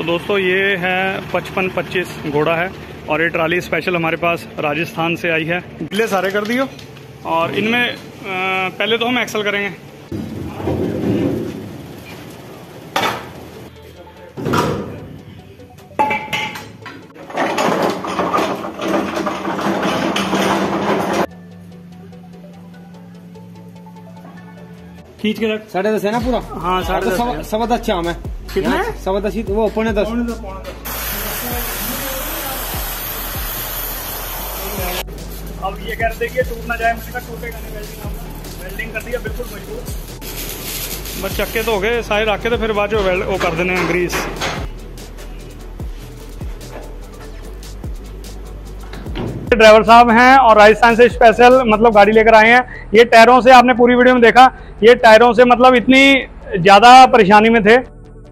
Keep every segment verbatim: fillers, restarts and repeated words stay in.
तो दोस्तों ये है पचपन पच्चीस घोड़ा है और ये ट्राली स्पेशल हमारे पास राजस्थान से आई है। ढीले सारे कर दियो और इनमें पहले तो हम एक्सल करेंगे। खींच के रख। साढ़े दस है ना पूरा? हाँ साढ़े दस। तो सवा दस चाम है। कितना है? सवा दस ही वो पौने दस। अब ये कह रहे थे कि टूट ना जाए, मैंने कहा टूटेगा नहीं, वेल्डिंग वेल्डिंग कर दिया बिल्कुल मजबूत। बस चक्के तो हो गए सारे रखे थे, फिर बाद जो वेल्ड वो कर देने हैं ग्रीस। ड्राइवर साहब हैं और राजस्थान से स्पेशल मतलब गाड़ी लेकर आए हैं। ये टायरों से आपने पूरी वीडियो में देखा, ये टायरों से मतलब इतनी ज्यादा परेशानी में थे।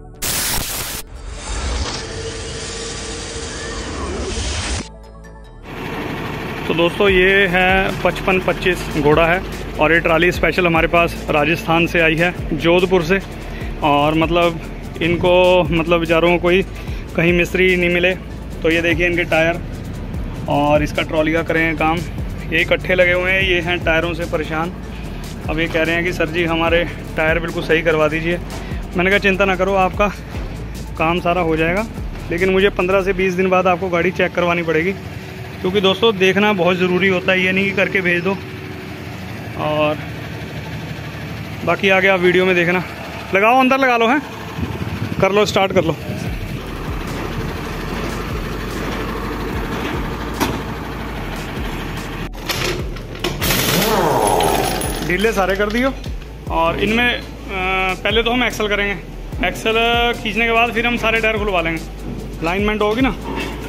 तो दोस्तों ये है पचपन पच्चीस घोड़ा है और ये ट्राली स्पेशल हमारे पास राजस्थान से आई है, जोधपुर से। और मतलब इनको मतलब बेचारों को कोई कहीं मिस्त्री नहीं मिले, तो ये देखिए इनके टायर और इसका ट्रॉली का करें काम, ये इकट्ठे लगे हुए हैं। ये हैं टायरों से परेशान। अब ये कह रहे हैं कि सर जी हमारे टायर बिल्कुल सही करवा दीजिए। मैंने कहा चिंता ना करो, आपका काम सारा हो जाएगा, लेकिन मुझे पंद्रह से बीस दिन बाद आपको गाड़ी चेक करवानी पड़ेगी, क्योंकि दोस्तों देखना बहुत ज़रूरी होता है, ये नहीं कि करके भेज दो। और बाकी आगे आप वीडियो में देखना। लगाओ, अंदर लगा लो, हैं कर लो, स्टार्ट कर लो। ढीले सारे कर दियो और इनमें पहले तो हम एक्सल करेंगे। एक्सल खींचने के बाद फिर हम सारे टायर खुलवा लेंगे, अलाइनमेंट होगी ना।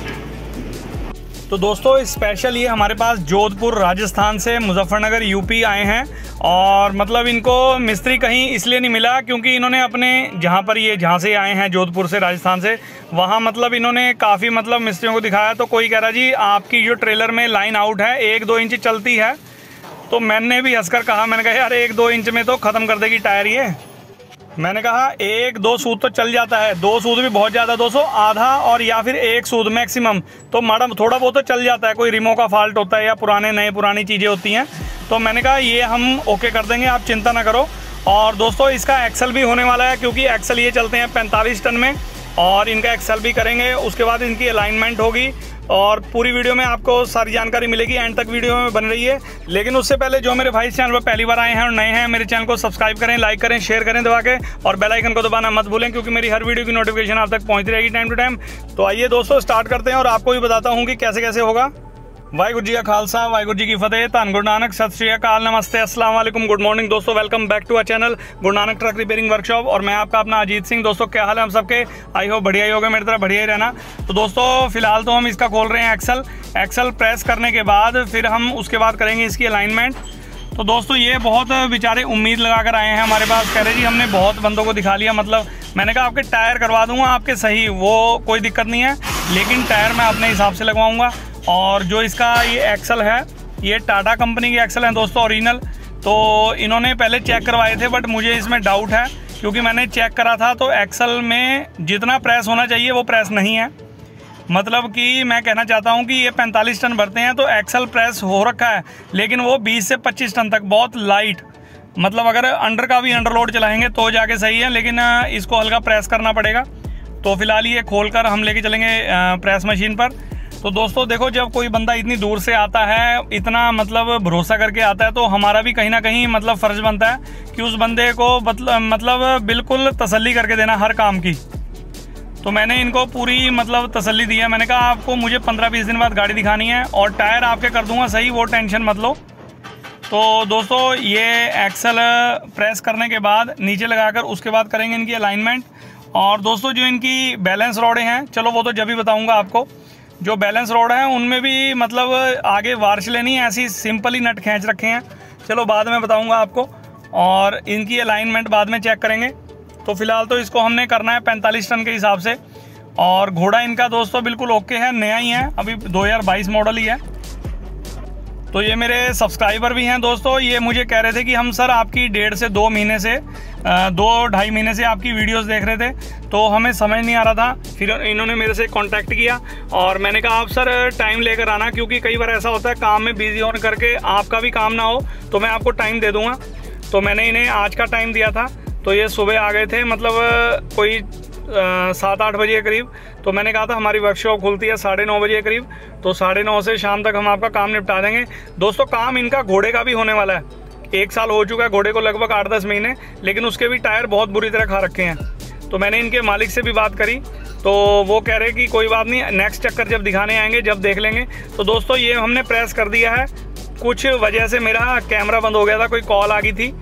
तो दोस्तों स्पेशल ये हमारे पास जोधपुर राजस्थान से मुजफ्फरनगर यूपी आए हैं और मतलब इनको मिस्त्री कहीं इसलिए नहीं मिला क्योंकि इन्होंने अपने जहाँ पर ये जहाँ से आए हैं जोधपुर से राजस्थान से, वहाँ मतलब इन्होंने काफ़ी मतलब मिस्त्रियों को दिखाया। तो कोई कह रहा जी आपकी जो ट्रेलर में लाइन आउट है, एक दो इंच चलती है। तो मैंने भी हंसकर कहा, मैंने कहा यार एक दो इंच में तो ख़त्म कर देगी टायर ये। मैंने कहा एक दो सूद तो चल जाता है, दो सूद भी बहुत ज़्यादा, दो सौ आधा और या फिर एक सूद मैक्सिमम, तो माड़ा थोड़ा बहुत तो चल जाता है। कोई रिमो का फॉल्ट होता है या पुराने नए पुरानी चीज़ें होती हैं। तो मैंने कहा ये हम ओके कर देंगे, आप चिंता ना करो। और दोस्तों इसका एक्सल भी होने वाला है, क्योंकि एक्सल ये चलते हैं पैंतालीस टन में और इनका एक्सल भी करेंगे। उसके बाद इनकी अलाइनमेंट होगी और पूरी वीडियो में आपको सारी जानकारी मिलेगी। एंड तक वीडियो में बन रही है। लेकिन उससे पहले जो मेरे भाई इस चैनल पर पहली बार आए हैं और नए हैं, मेरे चैनल को सब्सक्राइब करें, लाइक करें, शेयर करें दबा के, और बेल आइकन को दबाना मत भूलें, क्योंकि मेरी हर वीडियो की नोटिफिकेशन आप तक पहुंचती रहेगी टाइम टू टाइम। तो आइए दोस्तों स्टार्ट करते हैं और आपको भी बताता हूँ कि कैसे कैसे होगा। वाहिगुरू जी का खालसा, वाहिगुरू जी की फतेह, धन गुरु नानक, सत श्री अकाल, नमस्ते, अस्सलाम वालेकुम, गुड मॉर्निंग दोस्तों। Welcome back to a channel Guru Nanak truck repairing workshop और मैं आपका अपना अजीत सिंह। दोस्तों क्या हाल है हम सबके? आई होप बढ़िया ही होगा, मेरी तरह बढ़िया ही रहना। तो दोस्तों फिलहाल तो हम इसका खोल रहे हैं एक्सल। एक्सल प्रेस करने के बाद फिर हम उसके बाद करेंगे इसकी अलाइनमेंट। तो दोस्तों ये बहुत बेचारे उम्मीद लगा कर आए हैं हमारे पास, कह रहे जी हमने बहुत बंदों को दिखा लिया, मतलब मैंने कहा आपके टायर करवा दूंगा आपके सही, वो कोई दिक्कत नहीं है, लेकिन टायर मैं अपने हिसाब से लगवाऊंगा। और जो इसका ये एक्सल है, ये टाटा कंपनी के एक्सल हैं दोस्तों, ओरिजिनल। तो इन्होंने पहले चेक करवाए थे, बट मुझे इसमें डाउट है, क्योंकि मैंने चेक करा था तो एक्सल में जितना प्रेस होना चाहिए वो प्रेस नहीं है। मतलब कि मैं कहना चाहता हूँ कि ये पैंतालीस टन भरते हैं तो एक्सल प्रेस हो रखा है, लेकिन वो बीस से पच्चीस टन तक बहुत लाइट, मतलब अगर अंडर का भी अंडरलोड चलाएंगे तो जाके सही है, लेकिन इसको हल्का प्रेस करना पड़ेगा। तो फिलहाल ये खोलकर हम लेके चलेंगे प्रेस मशीन पर। तो दोस्तों देखो, जब कोई बंदा इतनी दूर से आता है, इतना मतलब भरोसा करके आता है, तो हमारा भी कहीं ना कहीं मतलब फ़र्ज बनता है कि उस बंदे को मतलब बिल्कुल तसल्ली करके देना हर काम की। तो मैंने इनको पूरी मतलब तसल्ली दी है। मैंने कहा आपको मुझे पंद्रह बीस दिन बाद गाड़ी दिखानी है और टायर आपके कर दूंगा सही, वो टेंशन मत लो। तो दोस्तों ये एक्सल प्रेस करने के बाद नीचे लगाकर उसके बाद करेंगे इनकी अलाइनमेंट। और दोस्तों जो इनकी बैलेंस रोडें हैं, चलो वो तो जब भी बताऊँगा आपको। जो बैलेंस रोड है उनमें भी मतलब आगे वार्च लेनी है, ऐसी सिंपल ही नट खींच रखे हैं, चलो बाद में बताऊंगा आपको। और इनकी अलाइनमेंट बाद में चेक करेंगे। तो फिलहाल तो इसको हमने करना है पैंतालीस टन के हिसाब से। और घोड़ा इनका दोस्तों बिल्कुल ओके है, नया ही है, अभी दो हज़ार बाईस मॉडल ही है। तो ये मेरे सब्सक्राइबर भी हैं दोस्तों, ये मुझे कह रहे थे कि हम सर आपकी डेढ़ से दो महीने से दो ढाई महीने से आपकी वीडियोस देख रहे थे, तो हमें समझ नहीं आ रहा था। फिर इन्होंने मेरे से कांटेक्ट किया और मैंने कहा आप सर टाइम लेकर आना, क्योंकि कई बार ऐसा होता है काम में बिजी होने करके आपका भी काम ना हो, तो मैं आपको टाइम दे दूँगा। तो मैंने इन्हें आज का टाइम दिया था, तो ये सुबह आ गए थे, मतलब कोई सात आठ बजे के करीब। तो मैंने कहा था हमारी वर्कशॉप खुलती है साढ़े नौ बजे के करीब, तो साढ़े नौ से शाम तक हम आपका काम निपटा देंगे। दोस्तों काम इनका घोड़े का भी होने वाला है, एक साल हो चुका है घोड़े को, लगभग आठ दस महीने, लेकिन उसके भी टायर बहुत बुरी तरह खा रखे हैं। तो मैंने इनके मालिक से भी बात करी, तो वो कह रहे कि कोई बात नहीं, नेक्स्ट चक्कर जब दिखाने आएंगे जब देख लेंगे। तो दोस्तों ये हमने प्रेस कर दिया है, कुछ वजह से मेरा कैमरा बंद हो गया था, कोई कॉल आ गई थी,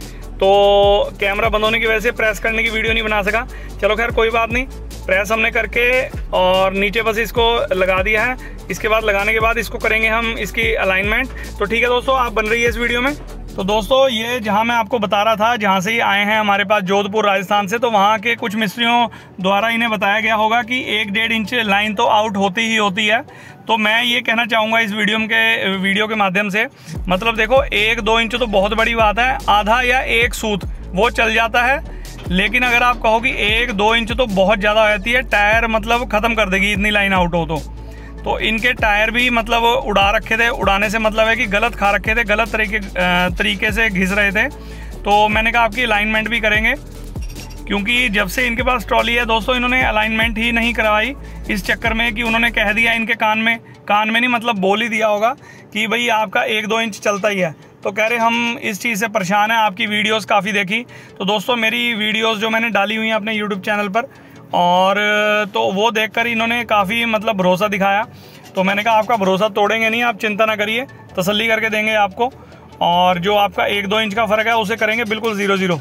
तो कैमरा बंद होने की वजह से प्रेस करने की वीडियो नहीं बना सका। चलो खैर कोई बात नहीं, प्रेस हमने करके और नीचे बस इसको लगा दिया है। इसके बाद लगाने के बाद इसको करेंगे हम इसकी अलाइनमेंट। तो ठीक है दोस्तों, आप बन रही है इस वीडियो में। तो दोस्तों ये जहां मैं आपको बता रहा था, जहां से ये आए हैं हमारे पास जोधपुर राजस्थान से, तो वहां के कुछ मिस्त्रियों द्वारा इन्हें बताया गया होगा कि एक डेढ़ इंच लाइन तो आउट होती ही होती है। तो मैं ये कहना चाहूँगा इस वीडियो के वीडियो के माध्यम से, मतलब देखो एक दो इंच तो बहुत बड़ी बात है, आधा या एक सूत वो चल जाता है, लेकिन अगर आप कहो कि एक दो इंच तो बहुत ज़्यादा हो जाती है, टायर मतलब ख़त्म कर देगी इतनी लाइन आउट हो तो। तो इनके टायर भी मतलब उड़ा रखे थे, उड़ाने से मतलब है कि गलत खा रखे थे, गलत तरीके तरीके से घिस रहे थे। तो मैंने कहा आपकी अलाइनमेंट भी करेंगे, क्योंकि जब से इनके पास ट्रॉली है दोस्तों, इन्होंने अलाइनमेंट ही नहीं करवाई, इस चक्कर में कि उन्होंने कह दिया इनके कान में, कान में नहीं मतलब बोल ही दिया होगा कि भाई आपका एक दो इंच चलता ही है। तो कह रहे हम इस चीज़ से परेशान हैं, आपकी वीडियोस काफ़ी देखी। तो दोस्तों मेरी वीडियोस जो मैंने डाली हुई हैं अपने यूट्यूब चैनल पर, और तो वो देखकर इन्होंने काफ़ी मतलब भरोसा दिखाया। तो मैंने कहा आपका भरोसा तोड़ेंगे नहीं, आप चिंता ना करिए, तसल्ली करके देंगे आपको, और जो आपका एक दो इंच का फ़र्क है उसे करेंगे बिल्कुल ज़ीरो ज़ीरो।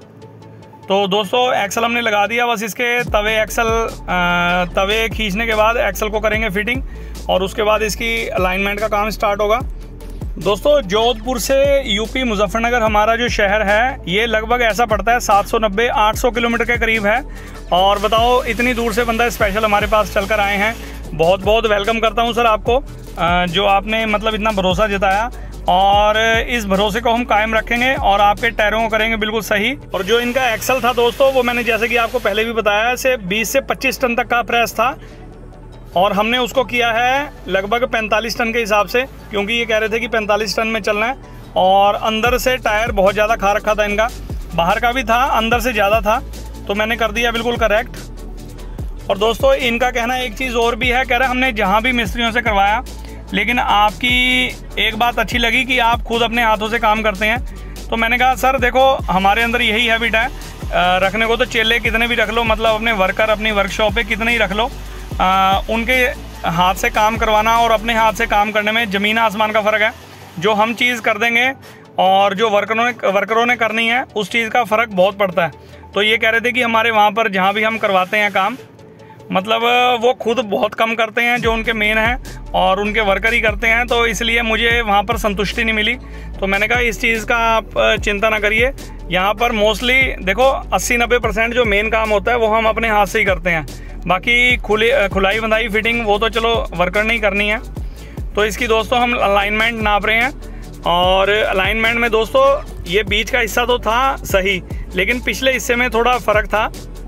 तो दोस्तों एक्सल हमने लगा दिया, बस इसके तवे एक्सल तवे खींचने के बाद एक्सल को करेंगे फिटिंग, और उसके बाद इसकी अलाइनमेंट का काम स्टार्ट होगा। दोस्तों जोधपुर से यूपी मुजफ्फरनगर हमारा जो शहर है, ये लगभग ऐसा पड़ता है सात सौ नब्बे आठ सौ किलोमीटर के करीब है। और बताओ इतनी दूर से बंदा स्पेशल हमारे पास चलकर आए हैं, बहुत बहुत वेलकम करता हूं सर आपको, जो आपने मतलब इतना भरोसा जताया, और इस भरोसे को हम कायम रखेंगे और आपके टायरों को करेंगे बिल्कुल सही। और जो इनका एक्सल था दोस्तों, वो मैंने जैसे कि आपको पहले भी बताया, से बीस से पच्चीस टन तक का प्रेस था, और हमने उसको किया है लगभग पैंतालीस टन के हिसाब से, क्योंकि ये कह रहे थे कि पैंतालीस टन में चलना है। और अंदर से टायर बहुत ज़्यादा खा रखा था इनका, बाहर का भी था, अंदर से ज़्यादा था, तो मैंने कर दिया बिल्कुल करेक्ट। और दोस्तों इनका कहना एक चीज़ और भी है, कह रहे हमने जहाँ भी मिस्त्रियों से करवाया, लेकिन आपकी एक बात अच्छी लगी कि आप खुद अपने हाथों से काम करते हैं। तो मैंने कहा सर देखो हमारे अंदर यही हैबिट है, रखने को तो चेले कितने भी रख लो, मतलब अपने वर्कर अपनी वर्कशॉप पे कितने ही रख लो, आ, उनके हाथ से काम करवाना और अपने हाथ से काम करने में ज़मीन आसमान का फ़र्क है। जो हम चीज़ कर देंगे और जो वर्करों ने वर्करों ने करनी है, उस चीज़ का फ़र्क बहुत पड़ता है। तो ये कह रहे थे कि हमारे वहाँ पर जहाँ भी हम करवाते हैं काम, मतलब वो खुद बहुत कम करते हैं, जो उनके मेन हैं, और उनके वर्कर ही करते हैं, तो इसलिए मुझे वहाँ पर संतुष्टि नहीं मिली। तो मैंने कहा इस चीज़ का आप चिंता ना करिए, यहाँ पर मोस्टली देखो अस्सी नब्बे परसेंट जो मेन काम होता है वो हम अपने हाथ से ही करते हैं, बाकी खुले खुलाई बंधाई फिटिंग वो तो चलो वर्कर ने ही करनी है। तो इसकी दोस्तों हम अलाइनमेंट नाप रहे हैं, और अलाइनमेंट में दोस्तों ये बीच का हिस्सा तो था सही, लेकिन पिछले हिस्से में थोड़ा फ़र्क था।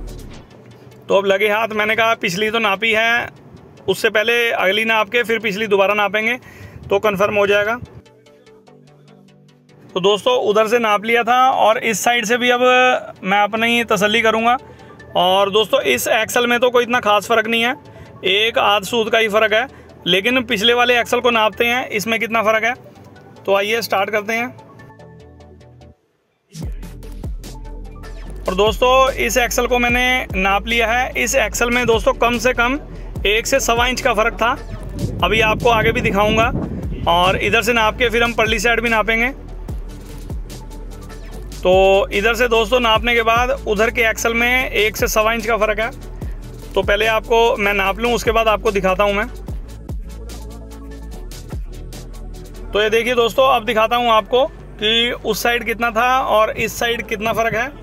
तो अब लगे हाथ, मैंने कहा पिछली तो नापी है, उससे पहले अगली नाप के फिर पिछली दोबारा नापेंगे तो कंफर्म हो जाएगा। तो दोस्तों उधर से नाप लिया था, और इस साइड से भी अब मैं अपनी तसल्ली करूँगा। और दोस्तों इस एक्सल में तो कोई इतना खास फ़र्क नहीं है, एक आध सूत का ही फ़र्क है, लेकिन पिछले वाले एक्सल को नापते हैं इसमें कितना फ़र्क है। तो आइए स्टार्ट करते हैं। और दोस्तों इस एक्सल को मैंने नाप लिया है, इस एक्सल में दोस्तों कम से कम एक से सवा इंच का फ़र्क था, अभी आपको आगे भी दिखाऊंगा। और इधर से नाप के फिर हम परली साइड भी नापेंगे। तो इधर से दोस्तों नापने के बाद उधर के एक्सल में एक से सवा इंच का फ़र्क है। तो पहले आपको मैं नाप लूँ, उसके बाद आपको दिखाता हूँ मैं। तो ये देखिए दोस्तों, अब दिखाता हूँ आपको कि उस साइड कितना था और इस साइड कितना फ़र्क है।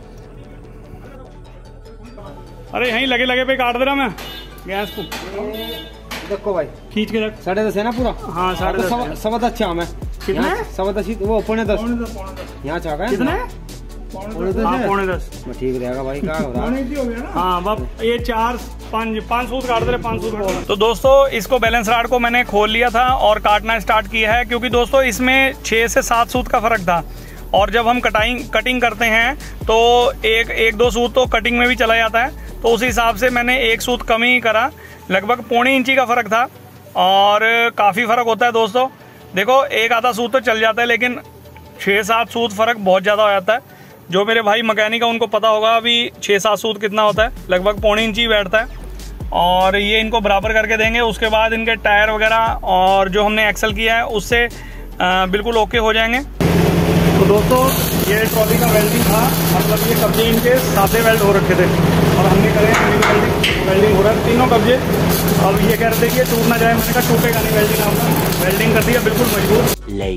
अरे यहीं लगे लगे पे काट दे रहा मैं गैस को। देखो भाई खींच के रख। साढ़े दस है ना पूरा? हाँ साढ़े दस है। सवा दस चाम है। कितना है? सवा दस वो पौने दस। यहाँ चाका है कितना है? पौने दस। हाँ पौने दस। ठीक रहेगा भाई। क्या हो रहा है? हाँ बाप ये चार पाँच पाँच सूत काट दे रहे, पाँच सूत बोल। तो दोस्तों इसको बैलेंस राड को मैंने खोल लिया था और काटना स्टार्ट किया है, क्योंकि दोस्तों इसमें छः से सात सूत का फर्क था। और जब हम कटाइंग कटिंग करते हैं तो एक एक दो सूत तो कटिंग में भी चला जाता है, तो उस हिसाब से मैंने एक सूत कम ही करा। लगभग पौनी इंची का फ़र्क था और काफ़ी फ़र्क होता है दोस्तों। देखो एक आधा सूत तो चल जाता है, लेकिन छः सात सूत फ़र्क बहुत ज़्यादा हो जाता है। जो मेरे भाई मैकेनिक है उनको पता होगा अभी छः सात सूत कितना होता है, लगभग पौनी इंची बैठता है। और ये इनको बराबर करके देंगे, उसके बाद इनके टायर वगैरह और जो हमने एक्सल किया है उससे बिल्कुल ओके हो जाएंगे। तो दोस्तों ये ट्रॉली का वेल्डिंग था, मतलब ये कब्जे इनके सादे वेल्ड हो रखे थे और हमने करे वेल्डिंग वेल्डिंग हो रहा है तीनों कब्जे। अब ये कह रहे थे कि ये टूट ना जाए, मैंने कहा टूटेगा नहीं वेल्डिंग, आपका वेल्डिंग कर दिया बिल्कुल मजबूत।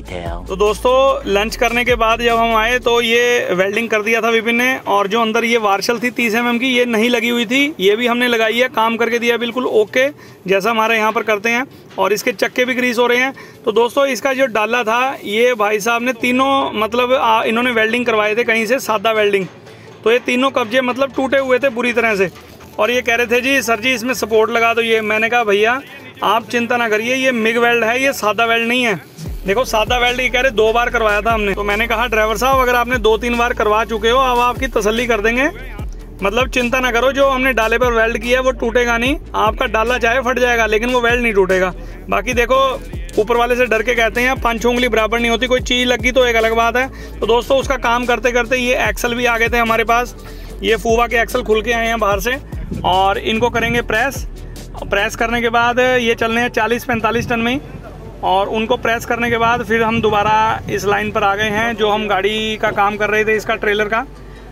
तो दोस्तों लंच करने के बाद जब हम आए तो ये वेल्डिंग कर दिया था विपिन ने, और जो अंदर ये वार्शल थी तीस एम एम की ये नहीं लगी हुई थी, ये भी हमने लगाई है, काम करके दिया बिल्कुल ओके जैसा हमारे यहाँ पर करते हैं। और इसके चक्के भी ग्रीस हो रहे हैं। तो दोस्तों इसका जो डाला था ये भाई साहब ने तीनों मतलब आ, इन्होंने वेल्डिंग करवाए थे कहीं से, सादा वेल्डिंग। तो ये तीनों कब्जे मतलब टूटे हुए थे बुरी तरह से, और ये कह रहे थे जी सर जी इसमें सपोर्ट लगा दो। ये मैंने कहा भैया आप चिंता ना करिए, ये मिग वेल्ड है, ये सादा वेल्ड नहीं है। देखो सादा वेल्ड ये कह रहे दो बार करवाया था हमने। तो मैंने कहा ड्राइवर साहब अगर आपने दो तीन बार करवा चुके हो अब आपकी तसल्ली कर देंगे, मतलब चिंता ना करो, जो हमने डाले पर वेल्ड किया है वो टूटेगा नहीं। आपका डाला चाहे फट जाएगा लेकिन वो वेल्ड नहीं टूटेगा। बाकी देखो ऊपर वाले से डर के कहते हैं पांच उंगली बराबर नहीं होती, कोई चीज़ लगी तो एक अलग बात है। तो दोस्तों उसका काम करते करते ये एक्सल भी आ गए थे हमारे पास। ये फूवा के एक्सल खुल के आए हैं बाहर से, और इनको करेंगे प्रेस। प्रेस करने के बाद ये चलने हैं चालीस पैंतालीस टन में ही, और उनको प्रेस करने के बाद फिर हम दोबारा इस लाइन पर आ गए हैं जो हम गाड़ी का काम कर रहे थे, इसका ट्रेलर का।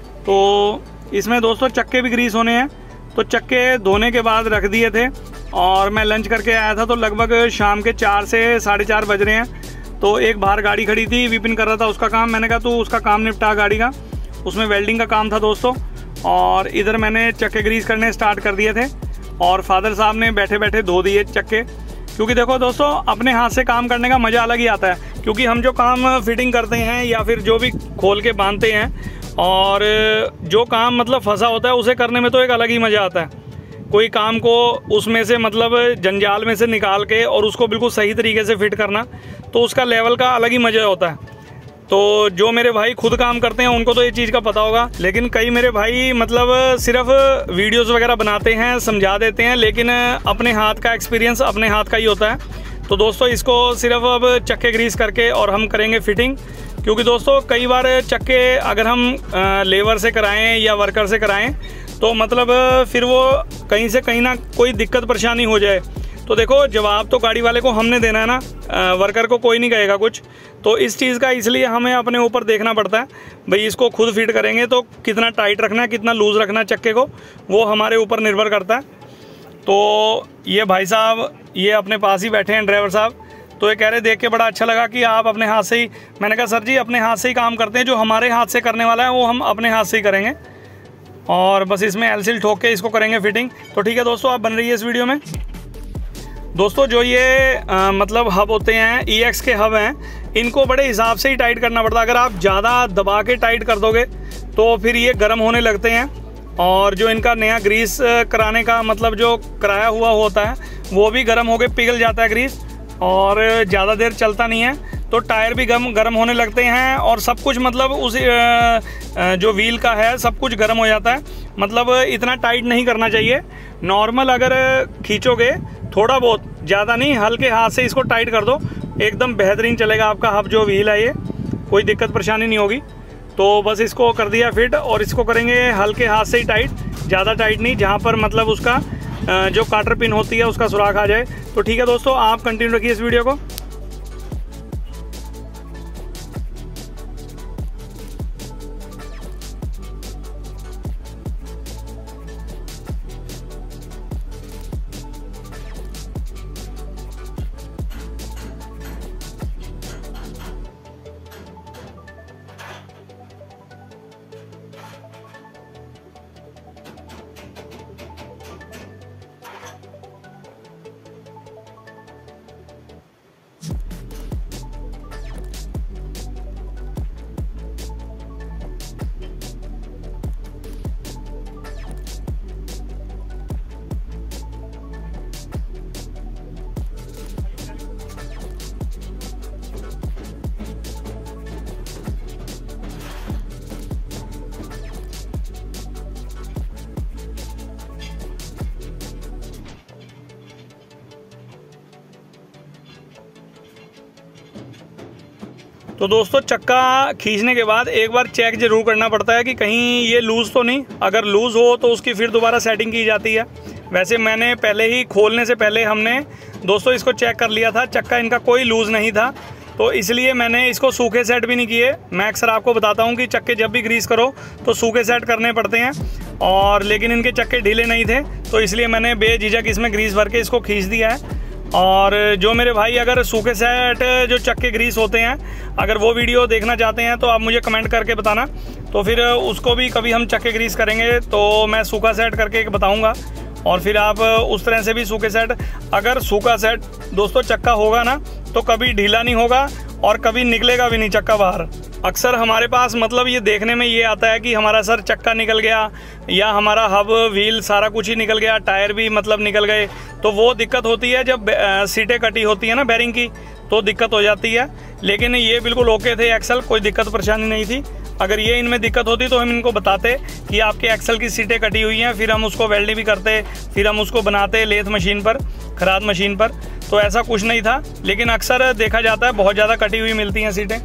तो इसमें दोस्तों चक्के भी ग्रीस होने हैं, तो चक्के धोने के बाद रख दिए थे। और मैं लंच करके आया था तो लगभग शाम के चार से साढ़े चार बज रहे हैं। तो एक बाहर गाड़ी खड़ी थी, विपिन कर रहा था उसका काम, मैंने कहा तू उसका काम निपटा गाड़ी का, उसमें वेल्डिंग का काम था दोस्तों। और इधर मैंने चक्के ग्रीस करने स्टार्ट कर दिए थे, और फादर साहब ने बैठे बैठे धो दिए चक्के। क्योंकि देखो दोस्तों अपने हाथ से काम करने का मज़ा अलग ही आता है, क्योंकि हम जो काम फिटिंग करते हैं या फिर जो भी खोल के बांधते हैं, और जो काम मतलब फंसा होता है उसे करने में तो एक अलग ही मज़ा आता है। कोई काम को उसमें से मतलब जंजाल में से निकाल के और उसको बिल्कुल सही तरीके से फिट करना, तो उसका लेवल का अलग ही मज़ा होता है। तो जो मेरे भाई खुद काम करते हैं उनको तो ये चीज़ का पता होगा, लेकिन कई मेरे भाई मतलब सिर्फ वीडियोस वगैरह बनाते हैं, समझा देते हैं, लेकिन अपने हाथ का एक्सपीरियंस अपने हाथ का ही होता है। तो दोस्तों इसको सिर्फ अब चक्के ग्रीस करके और हम करेंगे फिटिंग। क्योंकि दोस्तों कई बार चक्के अगर हम लेबर से कराएं या वर्कर से कराएं तो मतलब फिर वो कहीं से कहीं ना कोई दिक्कत परेशानी हो जाए, तो देखो जवाब तो गाड़ी वाले को हमने देना है ना, वर्कर को कोई नहीं कहेगा कुछ। तो इस चीज़ का इसलिए हमें अपने ऊपर देखना पड़ता है, भाई इसको खुद फिट करेंगे तो कितना टाइट रखना है, कितना लूज़ रखना है चक्के को, वो हमारे ऊपर निर्भर करता है। तो ये भाई साहब ये अपने पास ही बैठे हैं ड्राइवर साहब, तो ये कह रहे देख के बड़ा अच्छा लगा कि आप अपने हाथ से ही, मैंने कहा सर जी अपने हाथ से ही काम करते हैं, जो हमारे हाथ से करने वाला है वो हम अपने हाथ से ही करेंगे, और बस इसमें एलसील ठोक के इसको करेंगे फिटिंग। तो ठीक है दोस्तों आप बन रही है इस वीडियो में। दोस्तों जो ये आ, मतलब हब होते हैं, ई एक्स के हब हैं, इनको बड़े हिसाब से ही टाइट करना पड़ता है। अगर आप ज़्यादा दबा के टाइट कर दोगे तो फिर ये गर्म होने लगते हैं, और जो इनका नया ग्रीस कराने का मतलब जो कराया हुआ होता है वो भी गर्म होके पिघल जाता है ग्रीस, और ज़्यादा देर चलता नहीं है। तो टायर भी गर्म गर्म होने लगते हैं, और सब कुछ मतलब उस जो व्हील का है सब कुछ गर्म हो जाता है। मतलब इतना टाइट नहीं करना चाहिए, नॉर्मल अगर खींचोगे थोड़ा बहुत, ज़्यादा नहीं, हल्के हाथ से इसको टाइट कर दो, एकदम बेहतरीन चलेगा आपका हब जो व्हील है, ये कोई दिक्कत परेशानी नहीं होगी। तो बस इसको कर दिया फिट, और इसको करेंगे हल्के हाथ से ही टाइट, ज़्यादा टाइट नहीं, जहाँ पर मतलब उसका जो काटर पिन होती है उसका सुराख आ जाए। तो ठीक है दोस्तों आप कंटिन्यू रखिए इस वीडियो को। तो दोस्तों चक्का खींचने के बाद एक बार चेक जरूर करना पड़ता है कि कहीं ये लूज़ तो नहीं। अगर लूज़ हो तो उसकी फिर दोबारा सेटिंग की जाती है। वैसे मैंने पहले ही खोलने से पहले हमने दोस्तों इसको चेक कर लिया था, चक्का इनका कोई लूज़ नहीं था, तो इसलिए मैंने इसको सूखे सेट भी नहीं किए। मैं अक्सर आपको बताता हूँ कि चक्के जब भी ग्रीस करो तो सूखे सेट करने पड़ते हैं, और लेकिन इनके चक्के ढीले नहीं थे तो इसलिए मैंने बेझिझक इसमें ग्रीस भर के इसको खींच दिया है। और जो मेरे भाई अगर सूखे सेट जो चक्के ग्रीस होते हैं, अगर वो वीडियो देखना चाहते हैं तो आप मुझे कमेंट करके बताना, तो फिर उसको भी कभी हम चक्के ग्रीस करेंगे तो मैं सूखा सेट करके बताऊंगा, और फिर आप उस तरह से भी सूखे सेट। अगर सूखा सेट दोस्तों चक्का होगा ना तो कभी ढीला नहीं होगा और कभी निकलेगा भी नहीं चक्का बाहर। अक्सर हमारे पास मतलब ये देखने में ये आता है कि हमारा सर चक्का निकल गया या हमारा हब व्हील सारा कुछ ही निकल गया, टायर भी मतलब निकल गए, तो वो दिक्कत होती है जब सीटें कटी होती है ना बैरिंग की, तो दिक्कत हो जाती है। लेकिन ये बिल्कुल ओके थे एक्सल, कोई दिक्कत परेशानी नहीं थी। अगर ये इनमें दिक्कत होती तो हम इनको बताते कि आपके एक्सल की सीटें कटी हुई हैं, फिर हम उसको वेल्डिंग भी करते, फिर हम उसको बनाते लेथ मशीन पर, खराद मशीन पर, तो ऐसा कुछ नहीं था। लेकिन अक्सर देखा जाता है बहुत ज़्यादा कटी हुई मिलती हैं सीटें।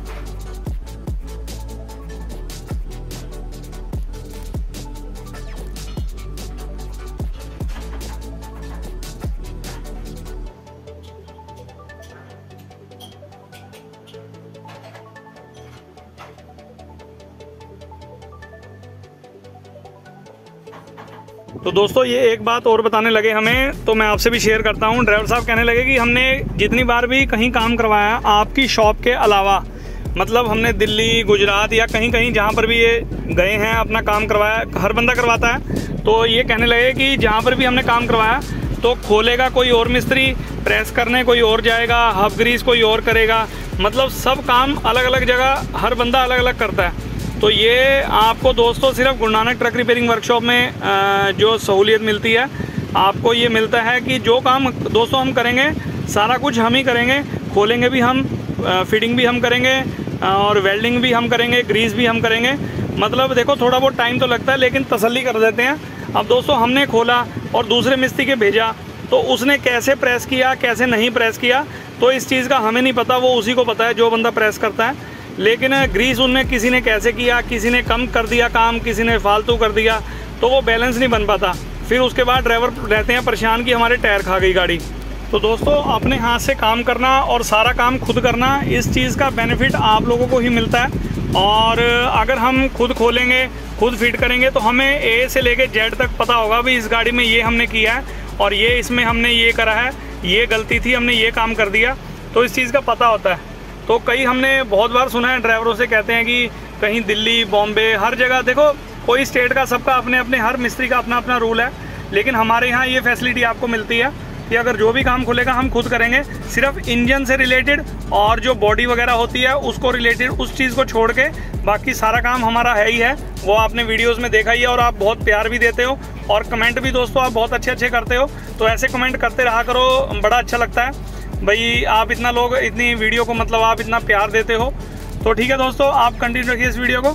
तो दोस्तों ये एक बात और बताने लगे हमें, तो मैं आपसे भी शेयर करता हूँ। ड्राइवर साहब कहने लगे कि हमने जितनी बार भी कहीं काम करवाया आपकी शॉप के अलावा, मतलब हमने दिल्ली, गुजरात या कहीं कहीं जहाँ पर भी ये गए हैं अपना काम करवाया, हर बंदा करवाता है, तो ये कहने लगे कि जहाँ पर भी हमने काम करवाया तो खोलेगा कोई और मिस्त्री, प्रेस करने कोई और जाएगा, हब ग्रीस कोई और करेगा, मतलब सब काम अलग अलग जगह हर बंदा अलग अलग करता है। तो ये आपको दोस्तों सिर्फ गुरु नानक ट्रक रिपेयरिंग वर्कशॉप में जो सहूलियत मिलती है, आपको ये मिलता है कि जो काम दोस्तों हम करेंगे सारा कुछ हम ही करेंगे, खोलेंगे भी हम, फिटिंग भी हम करेंगे और वेल्डिंग भी हम करेंगे, ग्रीस भी हम करेंगे। मतलब देखो थोड़ा बहुत टाइम तो लगता है लेकिन तसल्ली कर देते हैं। अब दोस्तों हमने खोला और दूसरे मिस्त्री के भेजा तो उसने कैसे प्रेस किया कैसे नहीं प्रेस किया तो इस चीज़ का हमें नहीं पता, वो उसी को पता है जो बंदा प्रेस करता है। लेकिन ग्रीस उनमें किसी ने कैसे किया, किसी ने कम कर दिया काम, किसी ने फालतू कर दिया, तो वो बैलेंस नहीं बन पाता। फिर उसके बाद ड्राइवर रहते हैं परेशान कि हमारे टायर खा गई गाड़ी। तो दोस्तों अपने हाथ से काम करना और सारा काम खुद करना, इस चीज़ का बेनिफिट आप लोगों को ही मिलता है। और अगर हम खुद खोलेंगे, खुद फिट करेंगे तो हमें ए से लेके जेड तक पता होगा भी इस गाड़ी में ये हमने किया है और ये इसमें हमने ये करा है, ये गलती थी, हमने ये काम कर दिया, तो इस चीज़ का पता होता है। तो कई हमने बहुत बार सुना है ड्राइवरों से कहते हैं कि कहीं दिल्ली, बॉम्बे, हर जगह देखो कोई स्टेट का सबका अपने अपने हर मिस्त्री का अपना अपना रूल है, लेकिन हमारे यहाँ ये फैसिलिटी आपको मिलती है कि अगर जो भी काम खुलेगा हम खुद करेंगे। सिर्फ इंजन से रिलेटेड और जो बॉडी वगैरह होती है उसको रिलेटेड, उस चीज़ को छोड़ के बाकी सारा काम हमारा है ही है। वो आपने वीडियोस में देखा ही है और आप बहुत प्यार भी देते हो और कमेंट भी दोस्तों आप बहुत अच्छे अच्छे करते हो, तो ऐसे कमेंट करते रहा करो, बड़ा अच्छा लगता है भाई। आप इतना लोग इतनी वीडियो को मतलब आप इतना प्यार देते हो। तो ठीक है दोस्तों, आप कंटिन्यू रखिए इस वीडियो को।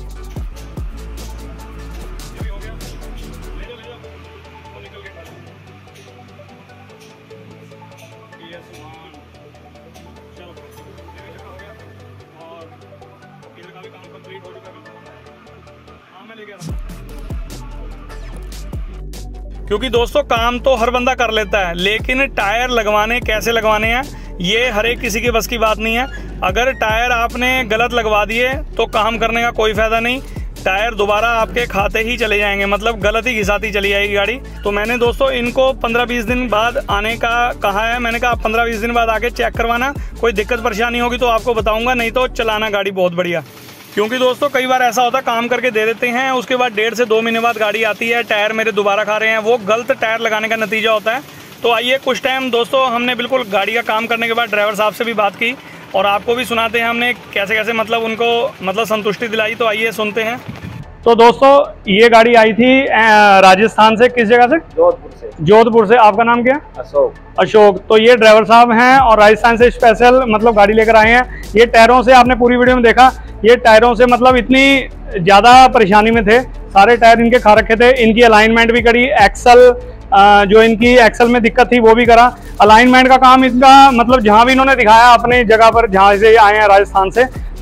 क्योंकि दोस्तों काम तो हर बंदा कर लेता है, लेकिन टायर लगवाने कैसे लगवाने हैं ये हर एक किसी की बस की बात नहीं है। अगर टायर आपने गलत लगवा दिए तो काम करने का कोई फ़ायदा नहीं, टायर दोबारा आपके खाते ही चले जाएंगे, मतलब गलत ही घिसाती चली जाएगी गाड़ी। तो मैंने दोस्तों इनको पंद्रह बीस दिन बाद आने का कहा है, मैंने कहा आप पंद्रह बीस दिन बाद आके चेक करवाना, कोई दिक्कत परेशानी होगी तो आपको बताऊँगा, नहीं तो चलाना गाड़ी बहुत बढ़िया। क्योंकि दोस्तों कई बार ऐसा होता है काम करके दे देते हैं, उसके बाद डेढ़ से दो महीने बाद गाड़ी आती है, टायर मेरे दोबारा खा रहे हैं, वो गलत टायर लगाने का नतीजा होता है। तो आइए कुछ टाइम दोस्तों हमने बिल्कुल गाड़ी का काम करने के बाद ड्राइवर साहब से भी बात की और आपको भी सुनाते हैं हमने कैसे कैसे मतलब उनको मतलब संतुष्टि दिलाई। तो आइए सुनते हैं। तो दोस्तों ये गाड़ी आई थी राजस्थान से, किस जगह से? जोधपुर से। जोधपुर से। आपका नाम क्या? अशोक। अशोक। तो ये ड्राइवर साहब हैं और राजस्थान से स्पेशल मतलब गाड़ी लेकर आए हैं। ये टायरों से आपने पूरी वीडियो में देखा, ये टायरों से मतलब इतनी ज़्यादा परेशानी में थे, सारे टायर इनके खा रखे थे। इनकी अलाइनमेंट भी करी, एक्सल जो इनकी एक्सल में दिक्कत थी वो भी करा। अलाइनमेंट का काम इनका मतलब जहाँ भी इन्होंने दिखाया अपनी जगह पर, जहाँ से आए हैं राजस्थान से,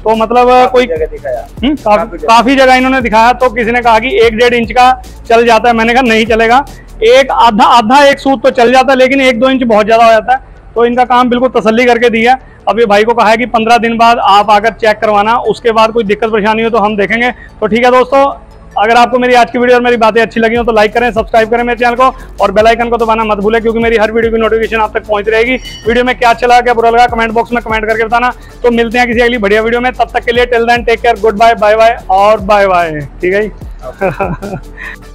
तो मतलब कोई जगह दिखाया। हम्म, काफी काफी जगह इन्होंने दिखाया। तो किसी ने कहा कि एक डेढ़ इंच का चल जाता है, मैंने कहा नहीं चलेगा, एक आधा आधा एक सूत तो चल जाता है, लेकिन एक दो इंच बहुत ज्यादा हो जाता है। तो इनका काम बिल्कुल तसल्ली करके दिया। अब ये भाई को कहा है कि पंद्रह दिन बाद आप आकर चेक करवाना, उसके बाद कोई दिक्कत परेशानी हो तो हम देखेंगे। तो ठीक है दोस्तों, अगर आपको मेरी आज की वीडियो और मेरी बातें अच्छी लगी हो तो लाइक करें, सब्सक्राइब करें मेरे चैनल को, और बेल आइकन को दबाना मत भूलें, क्योंकि मेरी हर वीडियो की नोटिफिकेशन आप तक पहुंच रहेगी। वीडियो में क्या अच्छा लगा, क्या बुरा लगा, कमेंट बॉक्स में कमेंट करके बताना। तो मिलते हैं किसी अगली बढ़िया वीडियो में, तब तक के लिए till then take care, goodbye, bye bye और बाय बाय। ठीक है जी।